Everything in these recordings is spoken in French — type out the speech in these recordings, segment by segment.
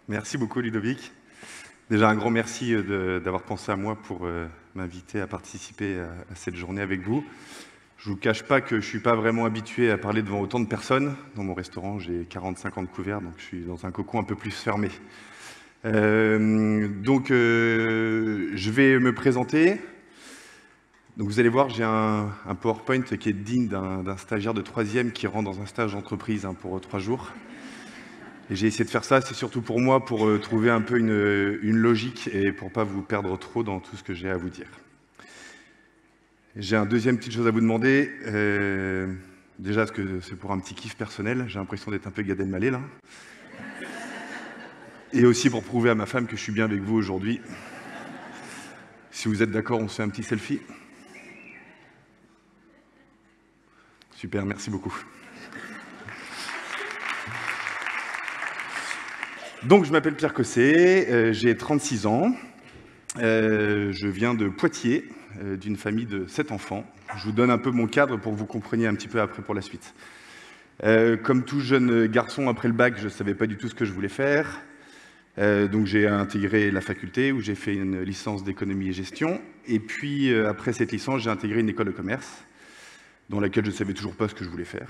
Merci beaucoup Ludovic. Déjà un grand merci d'avoir pensé à moi pour m'inviter à participer à cette journée avec vous. Je ne vous cache pas que je ne suis pas vraiment habitué à parler devant autant de personnes. Dans mon restaurant, j'ai 40-50 couverts, donc je suis dans un cocon un peu plus fermé. Je vais me présenter. Donc vous allez voir, j'ai un PowerPoint qui est digne d'un stagiaire de 3e qui rentre dans un stage d'entreprise pour 3 jours. Et j'ai essayé de faire ça, c'est surtout pour moi, pour trouver un peu une logique et pour ne pas vous perdre trop dans tout ce que j'ai à vous dire. J'ai un deuxième petite chose à vous demander. Déjà, parce que c'est pour un petit kiff personnel, j'ai l'impression d'être un peu Gad Elmaleh là. Et aussi pour prouver à ma femme que je suis bien avec vous aujourd'hui. Si vous êtes d'accord, on se fait un petit selfie. Super, merci beaucoup. Donc, je m'appelle Pierre Cosset, j'ai 36 ans. Je viens de Poitiers, d'une famille de 7 enfants. Je vous donne un peu mon cadre pour que vous compreniez un petit peu après pour la suite. Comme tout jeune garçon, après le bac, je ne savais pas du tout ce que je voulais faire. Donc j'ai intégré la faculté où j'ai fait une licence d'économie et gestion. Et puis après cette licence, j'ai intégré une école de commerce dans laquelle je ne savais toujours pas ce que je voulais faire.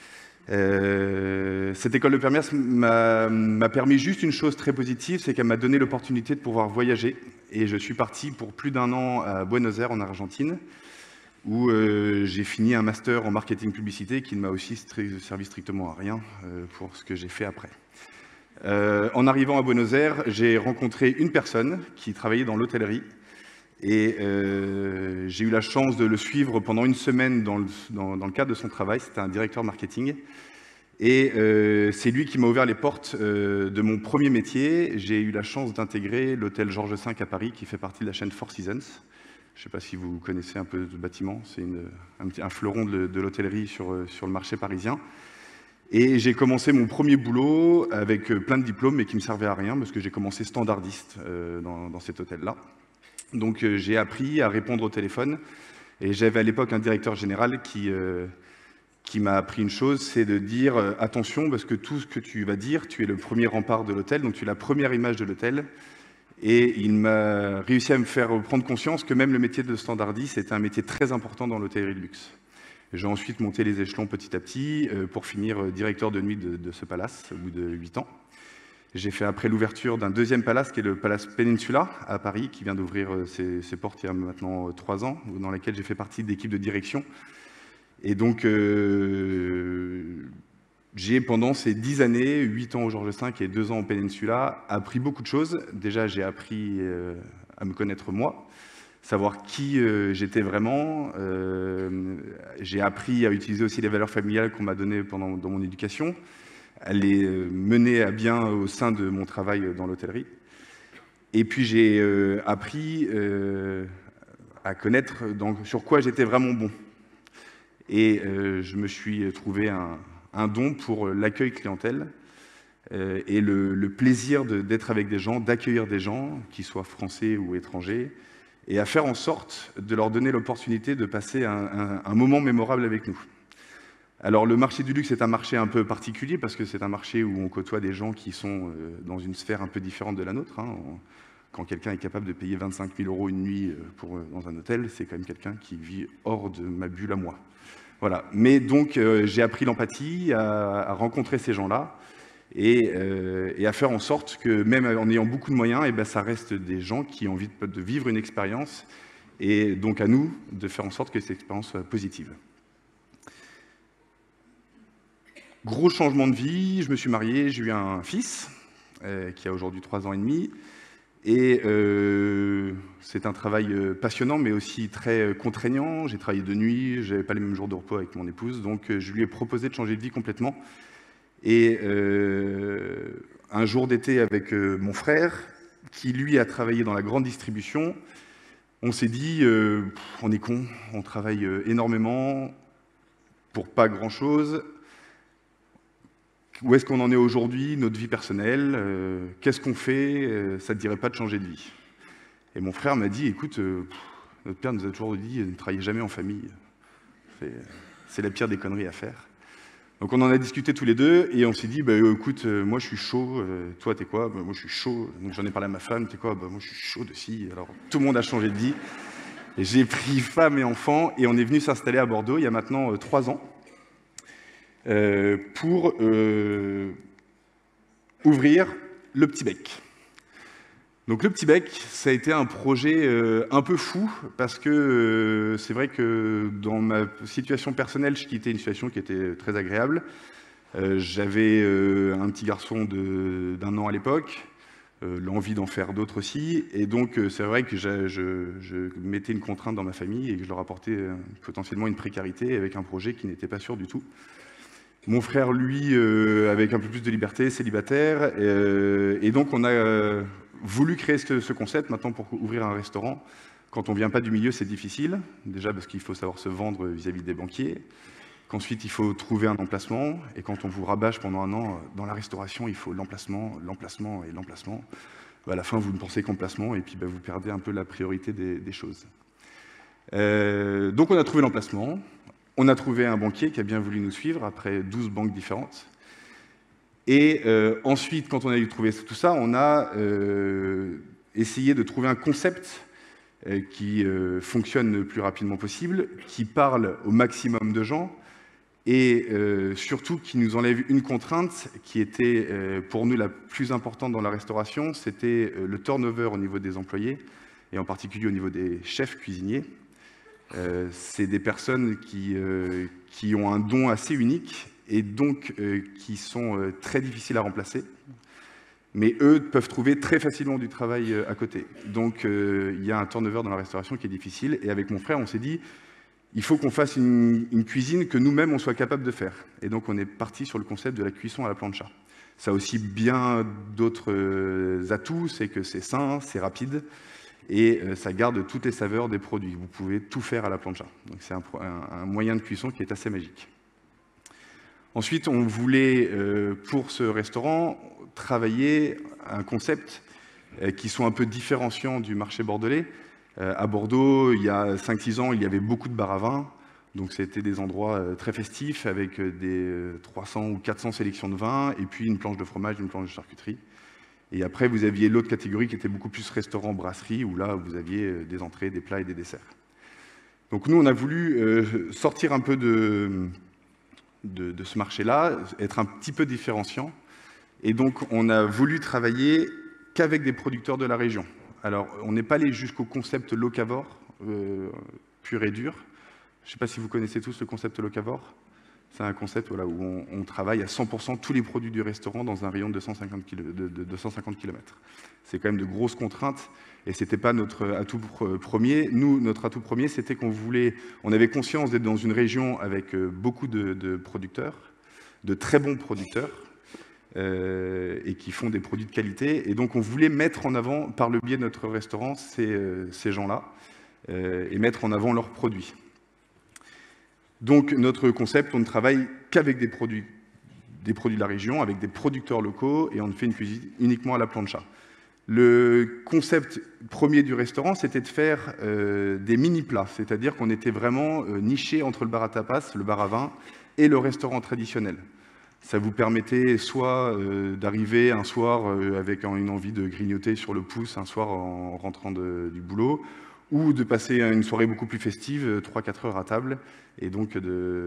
Cette école de commerce m'a permis juste une chose très positive, c'est qu'elle m'a donné l'opportunité de pouvoir voyager. Et je suis parti pour plus d'1 an à Buenos Aires, en Argentine, où j'ai fini un master en marketing publicité qui ne m'a aussi servi strictement à rien pour ce que j'ai fait après. En arrivant à Buenos Aires, j'ai rencontré une personne qui travaillait dans l'hôtellerie et j'ai eu la chance de le suivre pendant une semaine dans le cadre de son travail. C'était un directeur marketing et c'est lui qui m'a ouvert les portes de mon premier métier. J'ai eu la chance d'intégrer l'hôtel Georges V à Paris qui fait partie de la chaîne Four Seasons. Je ne sais pas si vous connaissez un peu ce bâtiment, c'est un fleuron de l'hôtellerie sur le marché parisien. Et j'ai commencé mon premier boulot avec plein de diplômes, mais qui ne me servaient à rien, parce que j'ai commencé standardiste dans cet hôtel-là. Donc j'ai appris à répondre au téléphone, et j'avais à l'époque un directeur général qui m'a appris une chose, c'est de dire attention, parce que tout ce que tu vas dire, tu es le premier rempart de l'hôtel, donc tu es la première image de l'hôtel. Et il m'a réussi à me faire prendre conscience que même le métier de standardiste était un métier très important dans l'hôtellerie de luxe. J'ai ensuite monté les échelons petit à petit pour finir directeur de nuit de ce palace au bout de 8 ans. J'ai fait après l'ouverture d'un deuxième palace qui est le Palace Peninsula à Paris, qui vient d'ouvrir ses portes il y a maintenant 3 ans, dans lequel j'ai fait partie de l'équipe de direction. Et donc j'ai pendant ces 10 années, 8 ans au Georges V et 2 ans au Peninsula, appris beaucoup de choses. Déjà j'ai appris à me connaître moi, savoir qui j'étais vraiment. J'ai appris à utiliser aussi les valeurs familiales qu'on m'a données dans mon éducation, à les mener à bien au sein de mon travail dans l'hôtellerie. Et puis j'ai appris à connaître sur quoi j'étais vraiment bon. Et je me suis trouvé un don pour l'accueil clientèle et le plaisir d'être avec des gens, d'accueillir des gens, qu'ils soient français ou étrangers, et à faire en sorte de leur donner l'opportunité de passer un moment mémorable avec nous. Alors le marché du luxe est un marché un peu particulier parce que c'est un marché où on côtoie des gens qui sont dans une sphère un peu différente de la nôtre. Quand quelqu'un est capable de payer 25 000 € une nuit dans un hôtel, c'est quand même quelqu'un qui vit hors de ma bulle à moi. Voilà. Mais donc j'ai appris l'empathie, à rencontrer ces gens-là, et à faire en sorte que même en ayant beaucoup de moyens, ça reste des gens qui ont envie de vivre une expérience, et donc à nous de faire en sorte que cette expérience soit positive. Gros changement de vie, je me suis marié, j'ai eu un fils qui a aujourd'hui 3 ans et demi, et c'est un travail passionnant mais aussi très contraignant. J'ai travaillé de nuit, je n'avais pas les mêmes jours de repos avec mon épouse, donc je lui ai proposé de changer de vie complètement. Et un jour d'été avec mon frère, qui lui a travaillé dans la grande distribution, on s'est dit, on est con, on travaille énormément pour pas grand-chose. Où est-ce qu'on en est aujourd'hui, notre vie personnelle, qu'est-ce qu'on fait, ça ne te dirait pas de changer de vie? Et mon frère m'a dit, écoute, notre père nous a toujours dit, ne travaillez jamais en famille, c'est la pire des conneries à faire. Donc on en a discuté tous les deux et on s'est dit, bah, écoute, moi je suis chaud, toi t'es quoi? Bah, moi je suis chaud, donc j'en ai parlé à ma femme, t'es quoi? Bah, moi je suis chaud aussi. Alors tout le monde a changé de vie. Et j'ai pris femme et enfant et on est venu s'installer à Bordeaux il y a maintenant 3 ans pour ouvrir le Petit Bec. Donc le Petit Bec, ça a été un projet un peu fou parce que c'est vrai que dans ma situation personnelle, je quittais une situation qui était très agréable. J'avais un petit garçon d'1 an à l'époque, l'envie d'en faire d'autres aussi, et donc c'est vrai que je mettais une contrainte dans ma famille et que je leur apportais potentiellement une précarité avec un projet qui n'était pas sûr du tout. Mon frère, lui, avec un peu plus de liberté, célibataire, et donc on a voulu créer ce concept. Maintenant, pour ouvrir un restaurant, quand on ne vient pas du milieu, c'est difficile. Déjà parce qu'il faut savoir se vendre vis-à-vis des banquiers, qu'ensuite il faut trouver un emplacement, et quand on vous rabâche pendant 1 an dans la restauration, il faut l'emplacement, l'emplacement et l'emplacement. À la fin, vous ne pensez qu'en placement, et puis vous perdez un peu la priorité des choses. Donc on a trouvé l'emplacement. On a trouvé un banquier qui a bien voulu nous suivre après 12 banques différentes. Et ensuite, quand on a eu trouvé tout ça, on a essayé de trouver un concept qui fonctionne le plus rapidement possible, qui parle au maximum de gens et surtout qui nous enlève une contrainte qui était pour nous la plus importante dans la restauration, c'était le turnover au niveau des employés et en particulier au niveau des chefs cuisiniers. C'est des personnes qui ont un don assez unique et donc qui sont très difficiles à remplacer. Mais eux peuvent trouver très facilement du travail à côté. Donc il y a un turnover dans la restauration qui est difficile. Et avec mon frère, on s'est dit, il faut qu'on fasse une cuisine que nous-mêmes, on soit capable de faire. Et donc on est parti sur le concept de la cuisson à la plancha. Ça a aussi bien d'autres atouts, c'est que c'est sain, c'est rapide. Et ça garde toutes les saveurs des produits. Vous pouvez tout faire à la plancha. Donc c'est un moyen de cuisson qui est assez magique. Ensuite, on voulait, pour ce restaurant, travailler un concept qui soit un peu différenciant du marché bordelais. À Bordeaux, il y a 5-6 ans, il y avait beaucoup de bars à vin. Donc c'était des endroits très festifs avec des 300 ou 400 sélections de vins et puis une planche de fromage, une planche de charcuterie. Et après, vous aviez l'autre catégorie qui était beaucoup plus restaurant-brasserie, où là, vous aviez des entrées, des plats et des desserts. Donc nous, on a voulu sortir un peu de ce marché-là, être un petit peu différenciant. Et donc, on a voulu travailler qu'avec des producteurs de la région. Alors, on n'est pas allé jusqu'au concept locavore, pur et dur. Je ne sais pas si vous connaissez tous le concept locavore. C'est un concept où on travaille à 100% tous les produits du restaurant dans un rayon de 250 km. C'est quand même de grosses contraintes et ce n'était pas notre atout premier. Nous, notre atout premier, c'était on avait conscience d'être dans une région avec beaucoup de producteurs, de très bons producteurs et qui font des produits de qualité. Et donc, on voulait mettre en avant, par le biais de notre restaurant, ces gens-là et mettre en avant leurs produits. Donc, notre concept, on ne travaille qu'avec des produits de la région, avec des producteurs locaux, et on ne fait une cuisine uniquement à la plancha. Le concept premier du restaurant, c'était de faire des mini-plats, c'est-à-dire qu'on était vraiment niché entre le bar à tapas, le bar à vin, et le restaurant traditionnel. Ça vous permettait soit d'arriver un soir avec une envie de grignoter sur le pouce, un soir en rentrant du boulot, ou de passer une soirée beaucoup plus festive, 3-4 heures à table, et donc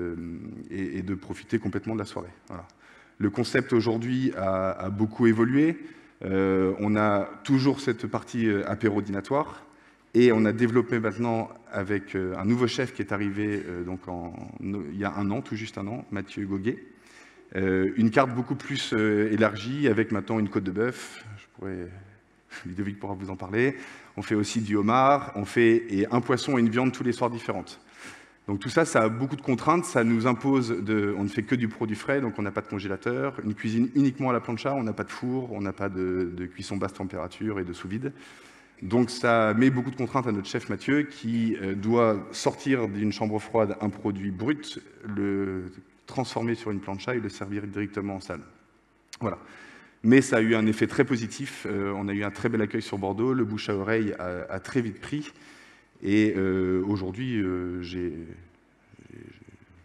de profiter complètement de la soirée. Voilà. Le concept aujourd'hui a beaucoup évolué. On a toujours cette partie apéro-dînatoire, et on a développé maintenant avec un nouveau chef qui est arrivé il y a 1 an, tout juste 1 an, Mathieu Goguet, une carte beaucoup plus élargie, avec maintenant une côte de bœuf. Ludovic pourra vous en parler. On fait aussi du homard, et un poisson et une viande tous les soirs différentes. Donc tout ça, ça a beaucoup de contraintes, ça nous impose on ne fait que du produit frais, donc on n'a pas de congélateur, une cuisine uniquement à la plancha, on n'a pas de four, on n'a pas de cuisson basse température et de sous-vide. Donc ça met beaucoup de contraintes à notre chef Mathieu qui doit sortir d'une chambre froide un produit brut, le transformer sur une plancha et le servir directement en salle. Voilà. Mais ça a eu un effet très positif, on a eu un très bel accueil sur Bordeaux, le bouche à oreille a très vite pris, et aujourd'hui j'ai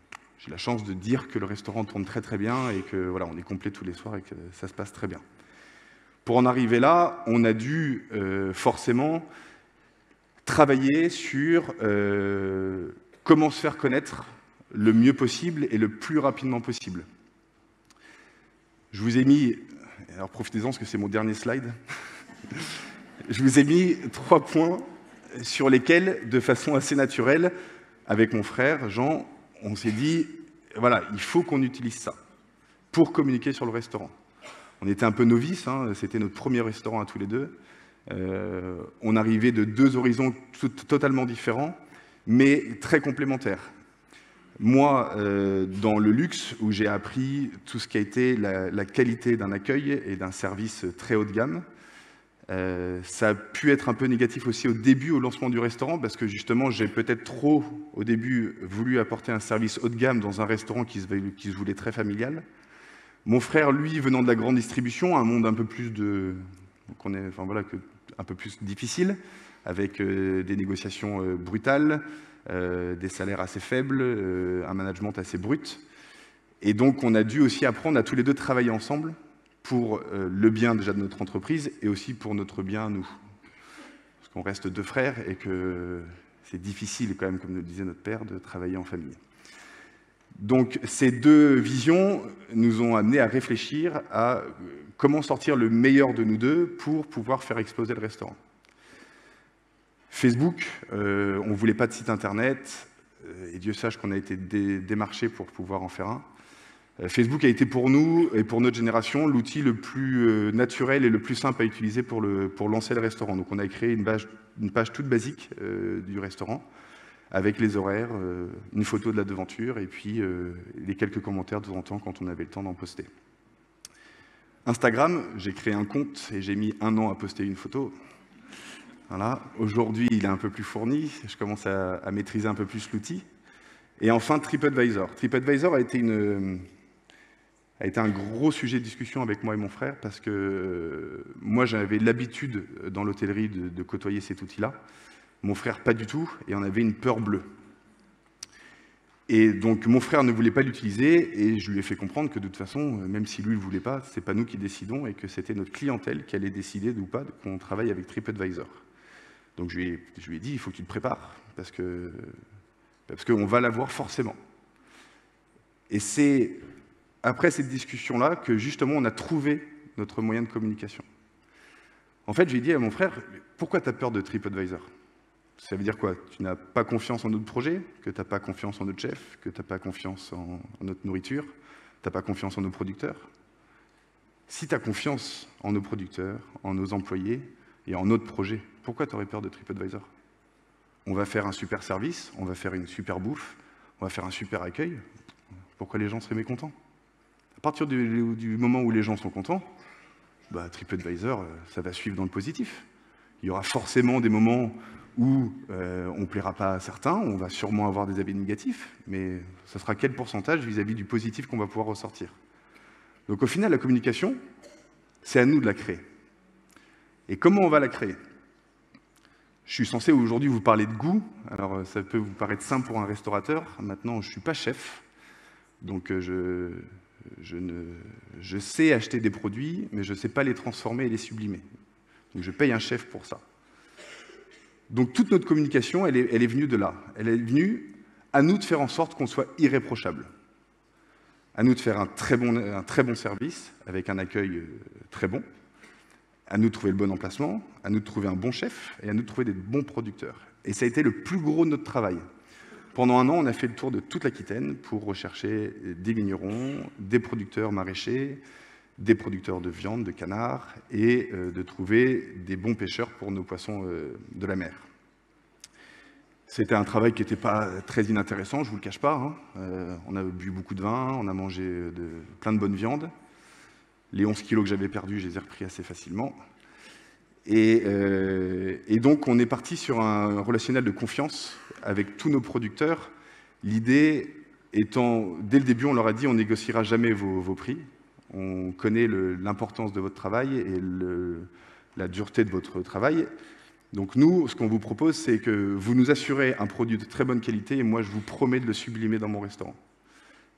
j'ai la chance de dire que le restaurant tourne très très bien et que voilà, on est complet tous les soirs et que ça se passe très bien. Pour en arriver là, on a dû forcément travailler sur comment se faire connaître le mieux possible et le plus rapidement possible. Je vous ai mis, alors profitez-en parce que c'est mon dernier slide, je vous ai mis 3 points sur lesquels, de façon assez naturelle, avec mon frère Jean, on s'est dit, voilà, il faut qu'on utilise ça pour communiquer sur le restaurant. On était un peu novices, hein, c'était notre premier restaurant à tous les deux. On arrivait de 2 horizons totalement différents, mais très complémentaires. Moi, dans le luxe, où j'ai appris tout ce qui a été la qualité d'un accueil et d'un service très haut de gamme, ça a pu être un peu négatif aussi au début, au lancement du restaurant, parce que justement, j'ai peut-être trop, au début, voulu apporter un service haut de gamme dans un restaurant qui se voulait très familial. Mon frère, lui, venant de la grande distribution, un monde un peu plus un peu plus difficile, avec des négociations brutales, des salaires assez faibles, un management assez brut. Et donc, on a dû aussi apprendre à tous les deux travailler ensemble pour le bien déjà de notre entreprise et aussi pour notre bien à nous. Parce qu'on reste 2 frères et que c'est difficile quand même, comme nous le disait notre père, de travailler en famille. Donc ces 2 visions nous ont amenés à réfléchir à comment sortir le meilleur de nous deux pour pouvoir faire exploser le restaurant. Facebook, on ne voulait pas de site internet, et Dieu sache qu'on a été démarché pour pouvoir en faire un. Facebook a été pour nous et pour notre génération l'outil le plus naturel et le plus simple à utiliser pour lancer le restaurant. Donc on a créé une page toute basique du restaurant, avec les horaires, une photo de la devanture et puis les quelques commentaires de temps en temps quand on avait le temps d'en poster. Instagram, j'ai créé un compte et j'ai mis 1 an à poster une photo. Voilà. Aujourd'hui, il est un peu plus fourni, je commence à maîtriser un peu plus l'outil. Et enfin, TripAdvisor. TripAdvisor a été un gros sujet de discussion avec moi et mon frère parce que moi, j'avais l'habitude dans l'hôtellerie de côtoyer cet outil-là. Mon frère, pas du tout, et on avait une peur bleue. Et donc, mon frère ne voulait pas l'utiliser, et je lui ai fait comprendre que de toute façon, même si lui ne le voulait pas, c'est pas nous qui décidons, et que c'était notre clientèle qui allait décider ou pas qu'on travaille avec TripAdvisor. Donc, je lui ai dit, il faut que tu te prépares, parce qu'on va l'avoir forcément. Et c'est après cette discussion-là que, justement, on a trouvé notre moyen de communication. En fait, j'ai dit à mon frère, pourquoi tu as peur de TripAdvisor ? Ça veut dire quoi? Tu n'as pas confiance en notre projet, que tu n'as pas confiance en notre chef, que tu n'as pas confiance en notre nourriture, tu n'as pas confiance en nos producteurs. Si tu as confiance en nos producteurs, en nos employés et en notre projet, pourquoi tu aurais peur de TripAdvisor? On va faire un super service, on va faire une super bouffe, on va faire un super accueil. Pourquoi les gens seraient mécontents? À partir du moment où les gens sont contents, TripAdvisor, ça va suivre dans le positif. Il y aura forcément des moments où on ne plaira pas à certains, on va sûrement avoir des avis négatifs, mais ça sera quel pourcentage vis-à-vis du positif qu'on va pouvoir ressortir? Donc au final, la communication, c'est à nous de la créer. Et comment on va la créer? Je suis censé aujourd'hui vous parler de goût, alors ça peut vous paraître simple pour un restaurateur, maintenant je ne suis pas chef, donc je sais acheter des produits, mais je ne sais pas les transformer et les sublimer. Donc je paye un chef pour ça. Donc toute notre communication, elle est venue de là. Elle est venue à nous de faire en sorte qu'on soit irréprochable. À nous de faire un très bon service, avec un accueil très bon. À nous de trouver le bon emplacement, à nous de trouver un bon chef et à nous de trouver des bons producteurs. Et ça a été le plus gros de notre travail. Pendant 1 an, on a fait le tour de toute l'Aquitaine pour rechercher des vignerons, des producteurs maraîchers, des producteurs de viande, de canard, et de trouver des bons pêcheurs pour nos poissons de la mer. C'était un travail qui n'était pas très inintéressant, je ne vous le cache pas. Hein. On a bu beaucoup de vin, on a mangé plein de bonnes viandes. Les 11 kilos que j'avais perdus, je les ai repris assez facilement. Et donc, on est parti sur un relationnel de confiance avec tous nos producteurs. L'idée étant, dès le début, on leur a dit, on ne négociera jamais vos prix. On connaît l'importance de votre travail et la dureté de votre travail. Donc nous, ce qu'on vous propose, c'est que vous nous assurez un produit de très bonne qualité et moi, je vous promets de le sublimer dans mon restaurant.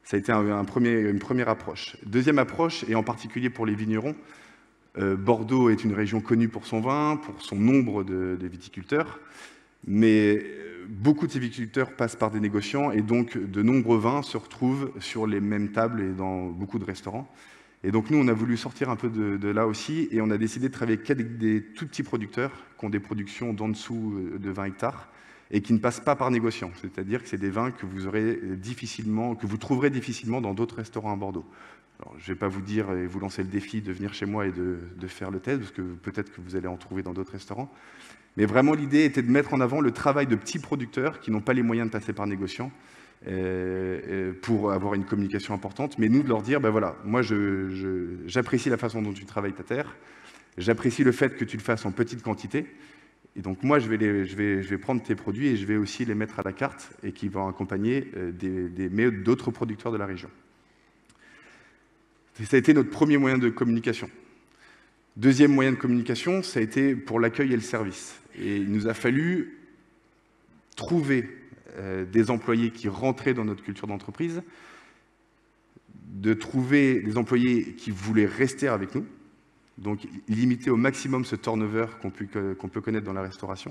Ça a été une première approche. Deuxième approche, et en particulier pour les vignerons, Bordeaux est une région connue pour son vin, pour son nombre de viticulteurs, mais beaucoup de ces viticulteurs passent par des négociants et donc de nombreux vins se retrouvent sur les mêmes tables et dans beaucoup de restaurants. Et donc nous, on a voulu sortir un peu de là aussi et on a décidé de travailler qu'avec des tout petits producteurs qui ont des productions d'en dessous de 20 hectares et qui ne passent pas par négociant. C'est-à-dire que c'est des vins que vous trouverez difficilement dans d'autres restaurants à Bordeaux. Alors, je ne vais pas vous dire et vous lancer le défi de venir chez moi et de faire le test, parce que peut-être que vous allez en trouver dans d'autres restaurants. Mais vraiment, l'idée était de mettre en avant le travail de petits producteurs qui n'ont pas les moyens de passer par négociant pour avoir une communication importante. Mais nous, de leur dire, ben voilà, moi, j'apprécie la façon dont tu travailles ta terre, j'apprécie le fait que tu le fasses en petite quantité. Et donc, moi, je vais prendre tes produits et je vais aussi les mettre à la carte et qui vont accompagner d'autres producteurs de la région. Ça a été notre premier moyen de communication. Deuxième moyen de communication, ça a été pour l'accueil et le service. Et il nous a fallu trouver des employés qui rentraient dans notre culture d'entreprise, de trouver des employés qui voulaient rester avec nous, donc limiter au maximum ce turnover qu'on peut connaître dans la restauration.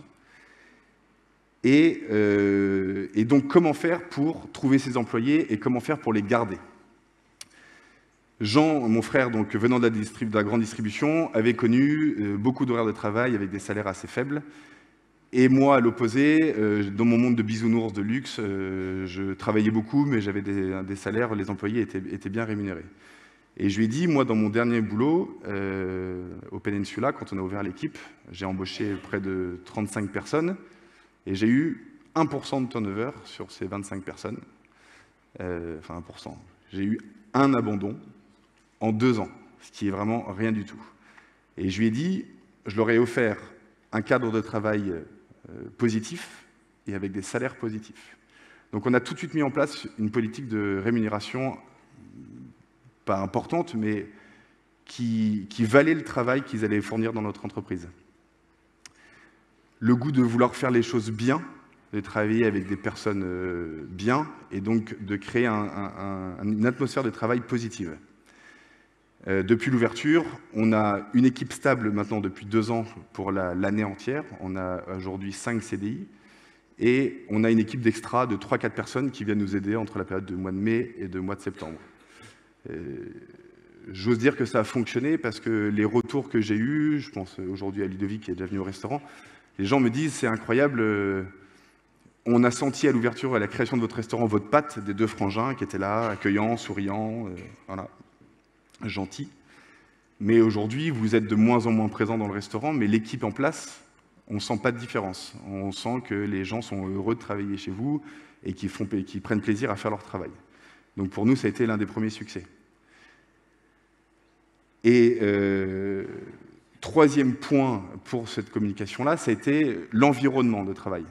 Et donc comment faire pour trouver ces employés et comment faire pour les garder. Jean, mon frère, donc venant de la grande distribution, avait connu beaucoup d'horaires de travail avec des salaires assez faibles. Et moi, à l'opposé, dans mon monde de bisounours de luxe, je travaillais beaucoup, mais j'avais des salaires, les employés étaient bien rémunérés. Et je lui ai dit, moi, dans mon dernier boulot, au Peninsula, quand on a ouvert l'équipe, j'ai embauché près de 35 personnes, et j'ai eu 1% de turnover sur ces 25 personnes. Enfin, 1%. J'ai eu un abandon en 2 ans, ce qui est vraiment rien du tout. Et je lui ai dit, je leur ai offert un cadre de travail positif et avec des salaires positifs. Donc on a tout de suite mis en place une politique de rémunération, pas importante, mais qui valait le travail qu'ils allaient fournir dans notre entreprise. Le goût de vouloir faire les choses bien, de travailler avec des personnes bien, et donc de créer une atmosphère de travail positive. Depuis l'ouverture, on a une équipe stable maintenant depuis 2 ans pour l'année entière. On a aujourd'hui 5 CDI et on a une équipe d'extra de 3-4 personnes qui viennent nous aider entre la période du mois de mai et du mois de septembre. J'ose dire que ça a fonctionné parce que les retours que j'ai eus, je pense aujourd'hui à Ludovic qui est déjà venu au restaurant, les gens me disent c'est incroyable, on a senti à l'ouverture, à la création de votre restaurant, votre patte des 2 frangins qui étaient là, accueillants, souriants, voilà. Gentil, mais aujourd'hui vous êtes de moins en moins présents dans le restaurant, mais l'équipe en place, on ne sent pas de différence. On sent que les gens sont heureux de travailler chez vous et qui prennent plaisir à faire leur travail. Donc pour nous, ça a été l'un des premiers succès. Et troisième point pour cette communication-là, ça a été l'environnement de travail.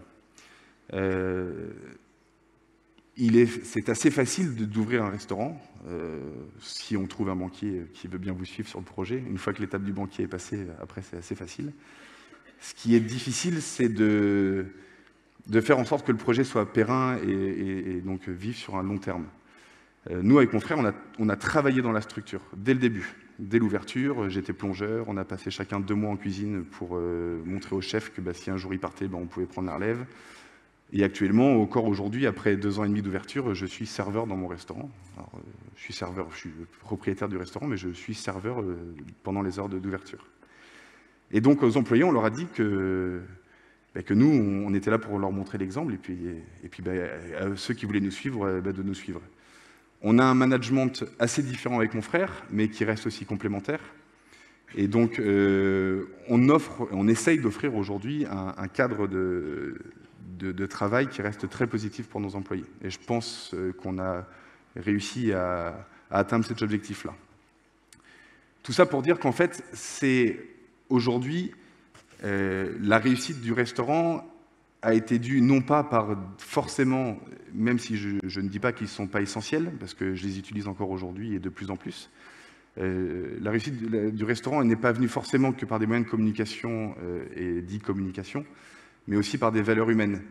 C'est assez facile d'ouvrir un restaurant, si on trouve un banquier qui veut bien vous suivre sur le projet. Une fois que l'étape du banquier est passée, après c'est assez facile. Ce qui est difficile, c'est de faire en sorte que le projet soit périn et donc vivre sur un long terme. Nous, avec mon frère, on a travaillé dans la structure, dès le début. Dès l'ouverture, j'étais plongeur, on a passé chacun 2 mois en cuisine pour montrer au chef que si un jour il partait, on pouvait prendre la relève. Et actuellement, encore aujourd'hui, après 2 ans et demi d'ouverture, je suis serveur dans mon restaurant. Alors, je suis propriétaire du restaurant, mais je suis serveur pendant les heures d'ouverture. Et donc, aux employés, on leur a dit que nous, on était là pour leur montrer l'exemple, et puis à ceux qui voulaient nous suivre, de nous suivre. On a un management assez différent avec mon frère, mais qui reste aussi complémentaire. Et donc, on essaye d'offrir aujourd'hui un cadre de travail qui reste très positif pour nos employés. Et je pense qu'on a réussi à atteindre cet objectif-là. Tout ça pour dire qu'en fait, c'est aujourd'hui, la réussite du restaurant a été due non pas par forcément, même si je ne dis pas qu'ils ne sont pas essentiels, parce que je les utilise encore aujourd'hui et de plus en plus, la réussite du restaurant n'est pas venue forcément que par des moyens de communication et d'e-communication, mais aussi par des valeurs humaines.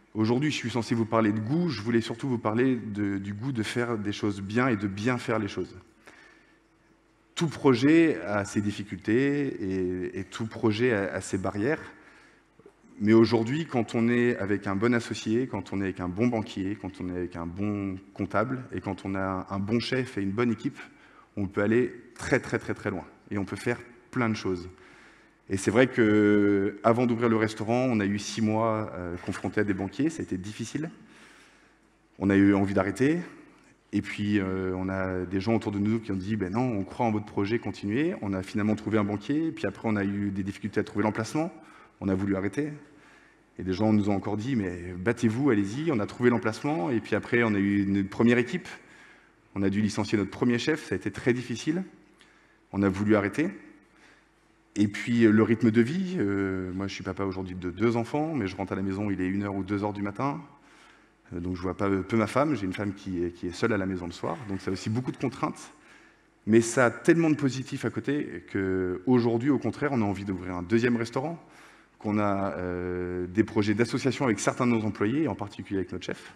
Aujourd'hui, je suis censé vous parler de goût, je voulais surtout vous parler du goût de faire des choses bien et de bien faire les choses. Tout projet a ses difficultés et tout projet a ses barrières. Mais aujourd'hui, quand on est avec un bon associé, quand on est avec un bon banquier, quand on est avec un bon comptable et quand on a un bon chef et une bonne équipe, on peut aller très très très très loin et on peut faire plein de choses. Et c'est vrai qu'avant d'ouvrir le restaurant, on a eu 6 mois confrontés à des banquiers, ça a été difficile. On a eu envie d'arrêter. Et puis, on a des gens autour de nous qui ont dit ben « non, on croit en votre projet, continuez ». On a finalement trouvé un banquier, et puis après, on a eu des difficultés à trouver l'emplacement. On a voulu arrêter. Et des gens nous ont encore dit « mais battez-vous, allez-y ». On a trouvé l'emplacement, et puis après, on a eu une première équipe. On a dû licencier notre premier chef, ça a été très difficile. On a voulu arrêter. Et puis, le rythme de vie. Moi, je suis papa aujourd'hui de 2 enfants, mais je rentre à la maison, il est 1h ou 2h du matin. Donc je vois peu ma femme, j'ai une femme qui est seule à la maison le soir, donc ça a aussi beaucoup de contraintes. Mais ça a tellement de positifs à côté qu'aujourd'hui, au contraire, on a envie d'ouvrir un 2e restaurant, qu'on a des projets d'association avec certains de nos employés, en particulier avec notre chef.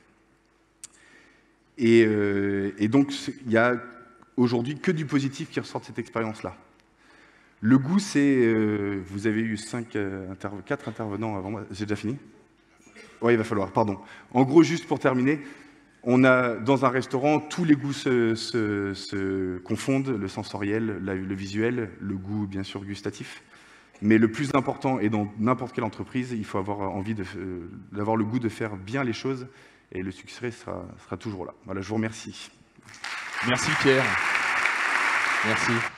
Et donc, il n'y a aujourd'hui que du positif qui ressort de cette expérience-là. Le goût, c'est... vous avez eu 4 intervenants avant moi. J'ai déjà fini ? Oui, il va falloir, pardon. En gros, juste pour terminer, on a dans un restaurant, tous les goûts se confondent, le sensoriel, le visuel, le goût bien sûr gustatif. Mais le plus important, et dans n'importe quelle entreprise, il faut avoir envie d'avoir le goût de faire bien les choses, et le succès sera toujours là. Voilà, je vous remercie. Merci Pierre. Merci.